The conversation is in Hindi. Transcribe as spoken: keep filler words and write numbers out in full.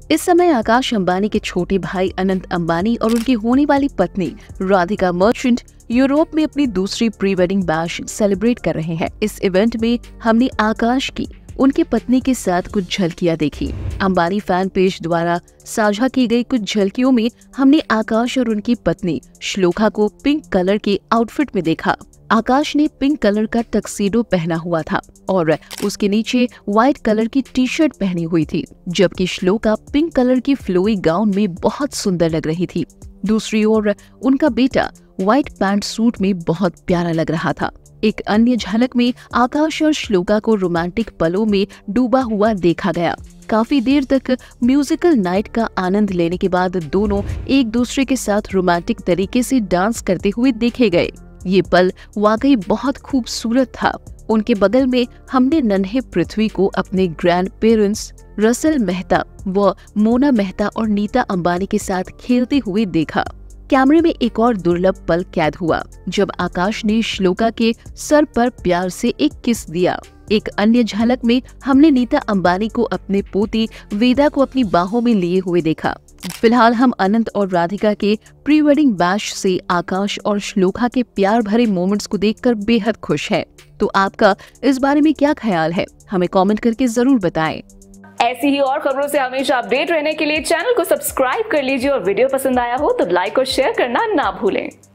इस समय आकाश अंबानी के छोटे भाई अनंत अंबानी और उनकी होने वाली पत्नी राधिका मर्चेंट यूरोप में अपनी दूसरी प्री वेडिंग बैश सेलिब्रेट कर रहे हैं। इस इवेंट में हमने आकाश की उनकी पत्नी के साथ कुछ झलकियां देखी। अंबानी फैन पेज द्वारा साझा की गई कुछ झलकियों में हमने आकाश और उनकी पत्नी श्लोका को पिंक कलर के आउटफिट में देखा। आकाश ने पिंक कलर का टक्सीडो पहना हुआ था और उसके नीचे व्हाइट कलर की टी शर्ट पहनी हुई थी, जबकि श्लोका पिंक कलर की फ्लोई गाउन में बहुत सुंदर लग रही थी। दूसरी ओर उनका बेटा व्हाइट पैंट सूट में बहुत प्यारा लग रहा था। एक अन्य झलक में आकाश और श्लोका को रोमांटिक पलों में डूबा हुआ देखा गया। काफी देर तक म्यूजिकल नाइट का आनंद लेने के बाद दोनों एक दूसरे के साथ रोमांटिक तरीके से डांस करते हुए देखे गए। ये पल वाकई बहुत खूबसूरत था। उनके बगल में हमने नन्हे पृथ्वी को अपने ग्रैंड पेरेंट्स रसल मेहता व मोना मेहता और नीता अंबानी के साथ खेलते हुए देखा। कैमरे में एक और दुर्लभ पल कैद हुआ जब आकाश ने श्लोका के सर पर प्यार से एक किस दिया। एक अन्य झलक में हमने नीता अंबानी को अपने पोती वेदा को अपनी बाहों में लिए हुए देखा। फिलहाल हम अनंत और राधिका के प्री वेडिंग बैश से आकाश और श्लोका के प्यार भरे मोमेंट्स को देखकर बेहद खुश हैं। तो आपका इस बारे में क्या ख्याल है, हमें कमेंट करके जरूर बताएं। ऐसी ही और खबरों से हमेशा अपडेट रहने के लिए चैनल को सब्सक्राइब कर लीजिए और वीडियो पसंद आया हो तो लाइक और शेयर करना ना भूलें।